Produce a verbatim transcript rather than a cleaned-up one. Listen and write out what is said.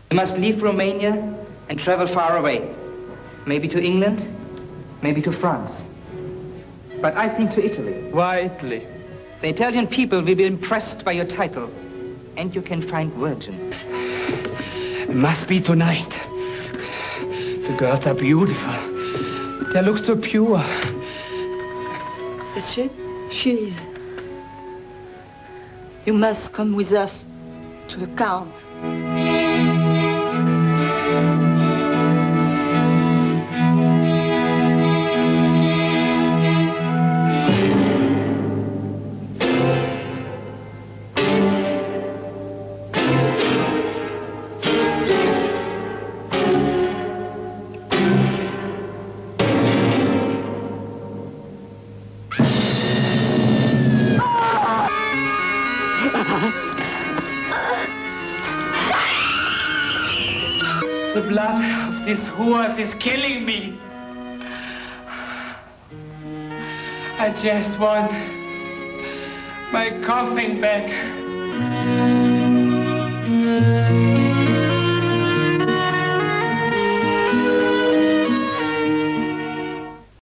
You must leave Romania and travel far away. Maybe to England, maybe to France. But I think to Italy. Why Italy? The Italian people will be impressed by your title, and you can find virgin. It must be tonight. The girls are beautiful. They look so pure. Is she? She is. You must come with us to the Count. The blood of these whores is killing me. I just want my coffin back.